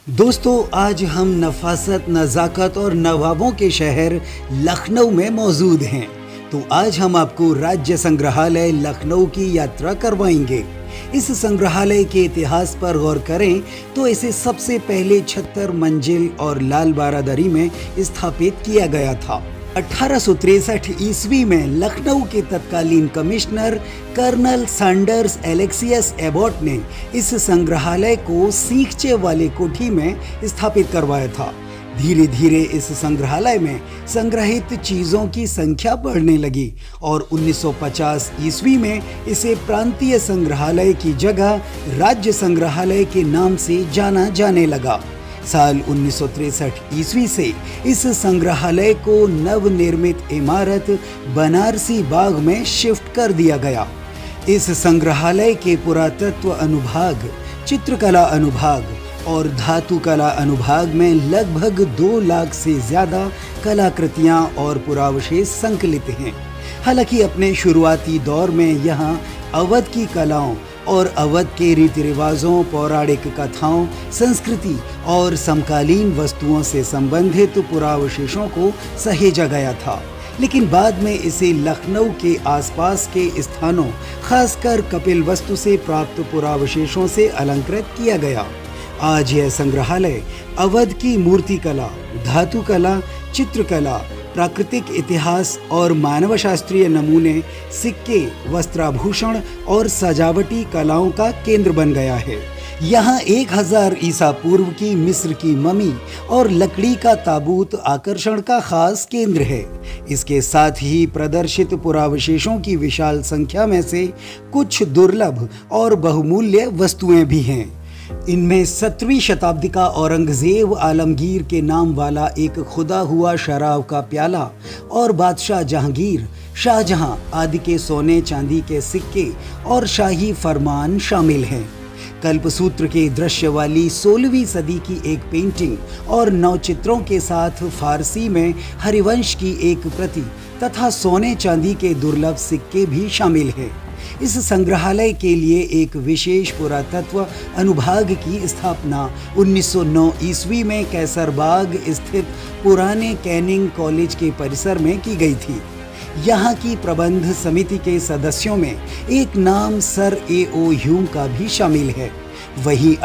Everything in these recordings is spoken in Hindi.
दोस्तों, आज हम नफासत, नज़ाकत और नवाबों के शहर लखनऊ में मौजूद हैं। तो आज हम आपको राज्य संग्रहालय लखनऊ की यात्रा करवाएंगे। इस संग्रहालय के इतिहास पर गौर करें तो इसे सबसे पहले 76 मंजिल और लाल बारादरी में स्थापित किया गया था। 1863 ईस्वी में लखनऊ के तत्कालीन commissioner colonel Sanders Alexius Abbott ने इस संग्रहालय को सीखचे वाले कोठी में स्थापित करवाया था। धीरे धीरे इस संग्रहालय में संग्रहित चीज़ों की संख्या बढ़ने लगी और 1950 ईस्वी में इसे प्रांतीय संग्रहालय की जगह राज्य संग्रहालय के नाम से जाना जाने लगा। साल 1963 ईस्वी से इस संग्रहालय को नवनिर्मित इमारत बनारसी बाग में शिफ्ट कर दिया गया। इस संग्रहालय के पुरातत्व अनुभाग, चित्रकला अनुभाग और धातु कला अनुभाग में लगभग 2 लाख से ज़्यादा कलाकृतियाँ और पुरावशेष संकलित हैं। हालांकि अपने शुरुआती दौर में यहाँ अवध की कलाओं और अवध के रीति रिवाजों, पौराणिक कथाओं, संस्कृति और समकालीन वस्तुओं से संबंधित पुरावशेषों को सहेजा गया था, लेकिन बाद में इसे लखनऊ के आसपास के स्थानों, खासकर कपिलवस्तु से प्राप्त पुरावशेषों से अलंकृत किया गया। आज यह संग्रहालय अवध की मूर्तिकला, धातु कला, चित्रकला, प्राकृतिक इतिहास और मानवशास्त्रीय नमूने, सिक्के, वस्त्राभूषण और सजावटी कलाओं का केंद्र बन गया है। यहाँ 1000 ईसा पूर्व की मिस्र की ममी और लकड़ी का ताबूत आकर्षण का खास केंद्र है। इसके साथ ही प्रदर्शित पुरावशेषों की विशाल संख्या में से कुछ दुर्लभ और बहुमूल्य वस्तुएं भी हैं। इनमें 17वीं शताब्दी का औरंगजेब आलमगीर के नाम वाला एक खुदा हुआ शराब का प्याला और बादशाह जहांगीर, शाहजहां आदि के सोने चांदी के सिक्के और शाही फरमान शामिल हैं। कल्पसूत्र के दृश्य वाली 16वीं सदी की एक पेंटिंग और 9 चित्रों के साथ फारसी में हरिवंश की एक प्रति तथा सोने चांदी के दुर्लभ सिक्के भी शामिल हैं। इस संग्रहालय के लिए एक विशेष पुरातत्व अनुभाग की स्थापना 1909 ईस्वी में कैसरबाग स्थित पुराने कैनिंग कॉलेज के परिसर में की गई थी। यहाँ की प्रबंध समिति के सदस्यों में एक नाम सर A.O. ह्यूम का भी शामिल है। वहीं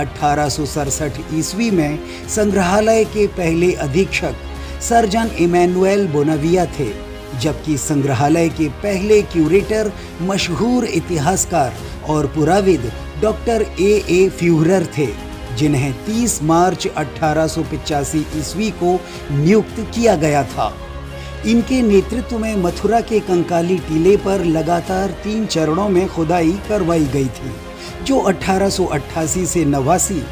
1867 ईस्वी में संग्रहालय के पहले अधीक्षक सर्जन इमैनुएल बोनाविया थे, जबकि संग्रहालय के पहले क्यूरेटर मशहूर इतिहासकार और पुराविद डॉक्टर A.A. फ्यूहरर थे, जिन्हें 30 मार्च 1885 ईस्वी को नियुक्त किया गया था। इनके नेतृत्व में मथुरा के कंकाली टीले पर लगातार 3 चरणों में खुदाई करवाई गई थी, जो 1888 से 89,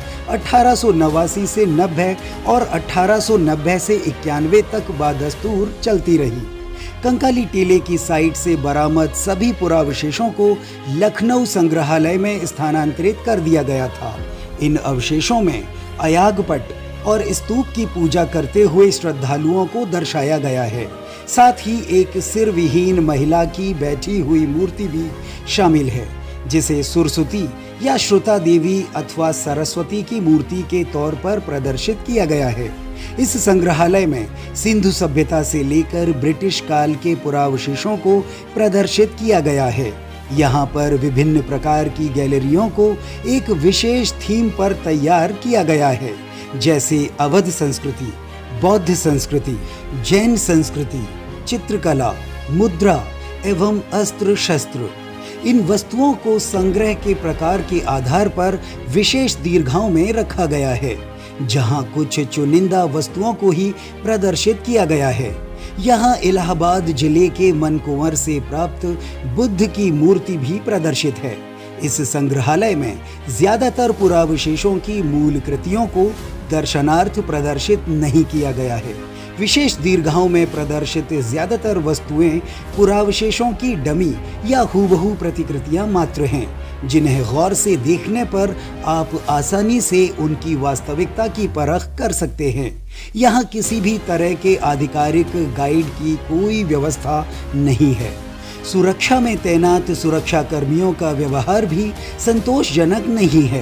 1889 से 90 और 1890 से 91 तक बादस्तूर चलती रही। कंकाली टीले की साइट से बरामद सभी पुरावशेषों को लखनऊ संग्रहालय में स्थानांतरित कर दिया गया था। इन अवशेषों में अयागपट और स्तूप की पूजा करते हुए श्रद्धालुओं को दर्शाया गया है। साथ ही एक सिर विहीन महिला की बैठी हुई मूर्ति भी शामिल है, जिसे सुरसुती या श्रुता देवी अथवा सरस्वती की मूर्ति के तौर पर प्रदर्शित किया गया है। इस संग्रहालय में सिंधु सभ्यता से लेकर ब्रिटिश काल के पुरावशेषों को प्रदर्शित किया गया है। यहाँ पर विभिन्न प्रकार की गैलरियों को एक विशेष थीम पर तैयार किया गया है, जैसे अवध संस्कृति, बौद्ध संस्कृति, जैन संस्कृति, चित्रकला, मुद्रा एवं अस्त्र शस्त्र। इन वस्तुओं को संग्रह के प्रकार के आधार पर विशेष दीर्घाओं में रखा गया है, जहां कुछ चुनिंदा वस्तुओं को ही प्रदर्शित किया गया है। यहाँ इलाहाबाद जिले के मनकुंवर से प्राप्त बुद्ध की मूर्ति भी प्रदर्शित है। इस संग्रहालय में ज्यादातर पुरावशेषों की मूल कृतियों को दर्शनार्थ प्रदर्शित नहीं किया गया है। विशेष दीर्घाओं में प्रदर्शित ज्यादातर वस्तुएं पुरावशेषों की डमी या हूबहू प्रतिकृतियां मात्र हैं, जिन्हें गौर से देखने पर आप आसानी से उनकी वास्तविकता की परख कर सकते हैं। यहाँ किसी भी तरह के आधिकारिक गाइड की कोई व्यवस्था नहीं है। सुरक्षा में तैनात सुरक्षा कर्मियों का व्यवहार भी संतोषजनक नहीं है।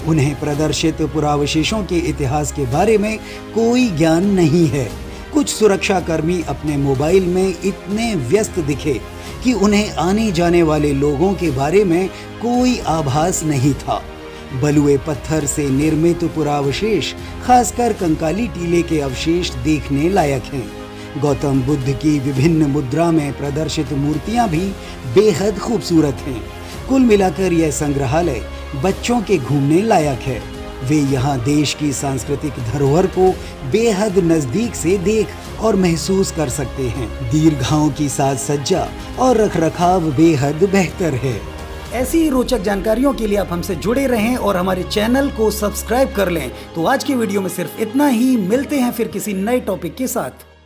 उन्हें प्रदर्शित पुरावशेषों के इतिहास के बारे में कोई ज्ञान नहीं है। कुछ सुरक्षाकर्मी अपने मोबाइल में इतने व्यस्त दिखे कि उन्हें आने जाने वाले लोगों के बारे में कोई आभास नहीं था। बलुए पत्थर से निर्मित पुरावशेष, खासकर कंकाली टीले के अवशेष देखने लायक हैं। गौतम बुद्ध की विभिन्न मुद्रा में प्रदर्शित मूर्तियां भी बेहद खूबसूरत हैं। कुल मिलाकर यह संग्रहालय बच्चों के घूमने लायक है। वे यहाँ देश की सांस्कृतिक धरोहर को बेहद नजदीक से देख और महसूस कर सकते हैं। दीर्घाओं की साज सज्जा और रखरखाव बेहद बेहतर है। ऐसी ही रोचक जानकारियों के लिए आप हमसे जुड़े रहें और हमारे चैनल को सब्सक्राइब कर लें। तो आज की वीडियो में सिर्फ इतना ही। मिलते हैं फिर किसी नए टॉपिक के साथ।